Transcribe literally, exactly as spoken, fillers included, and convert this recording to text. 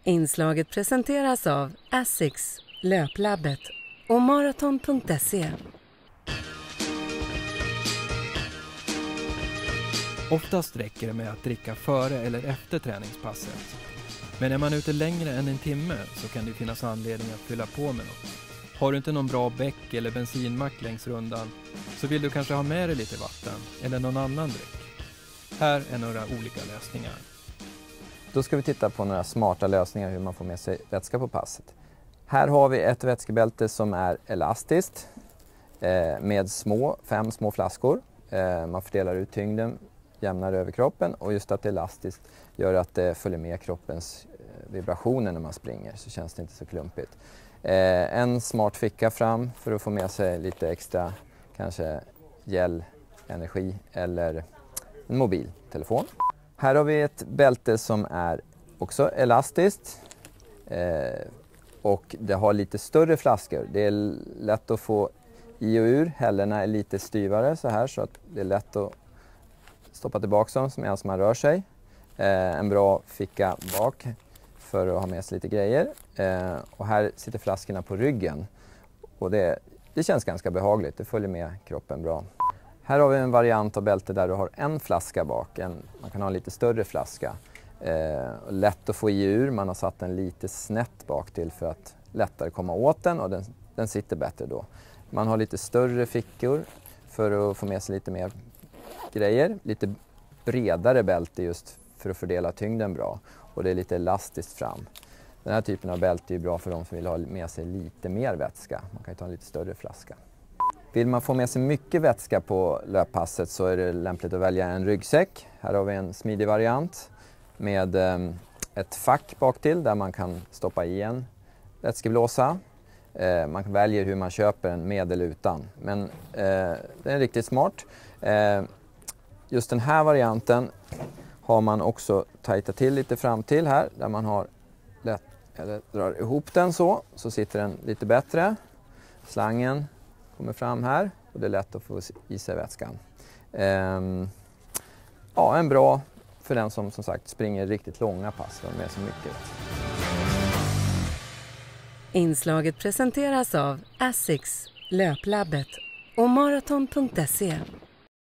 Inslaget presenteras av Asics, Löplabbet och maraton punkt se. Oftast räcker det med att dricka före eller efter träningspasset. Men är man ute längre än en timme så kan det finnas anledning att fylla på med något. Har du inte någon bra bäck eller bensinmack längs rundan så vill du kanske ha med dig lite vatten eller någon annan dryck. Här är några olika lösningar. Då ska vi titta på några smarta lösningar hur man får med sig vätska på passet. Här har vi ett vätskebälte som är elastiskt eh, med små, fem små flaskor. Eh, man fördelar ut tyngden jämnare över kroppen och just att det är elastiskt gör att det följer med kroppens eh, vibrationer när man springer, så känns det inte så klumpigt. Eh, en smart ficka fram för att få med sig lite extra, kanske gel, energi eller en mobiltelefon. Här har vi ett bälte som är också elastiskt eh, och det har lite större flaskor. Det är lätt att få i och ur. Hällorna är lite styvare så här så att det är lätt att stoppa tillbaka dem medan man rör sig. Eh, en bra ficka bak för att ha med sig lite grejer. Eh, och här sitter flaskorna på ryggen och det, det känns ganska behagligt. Det följer med kroppen bra. Här har vi en variant av bälte där du har en flaska bak. En, man kan ha en lite större flaska. Eh, lätt att få i ur. Man har satt den lite snett bak till för att lättare komma åt den och den, den sitter bättre då. Man har lite större fickor för att få med sig lite mer grejer. Lite bredare bälte just för att fördela tyngden bra. Och det är lite elastiskt fram. Den här typen av bälte är bra för de som vill ha med sig lite mer vätska. Man kan ju ta en lite större flaska. Vill man få med sig mycket vätska på löppasset så är det lämpligt att välja en ryggsäck. Här har vi en smidig variant med eh, ett fack bak till där man kan stoppa i en vätskeblåsa. Eh, man väljer hur man köper en med eller utan, men eh, den är riktigt smart. Eh, just den här varianten har man också tajtat till lite fram till här där man har lätt, eller drar ihop den så, så sitter den lite bättre. Slangen kommer fram här och det är lätt att få i sig vätskan. Ehm, ja, en bra för den som som sagt springer riktigt långa pass och med så mycket. Inslaget presenteras av Asics, Löplabbet och maraton punkt se.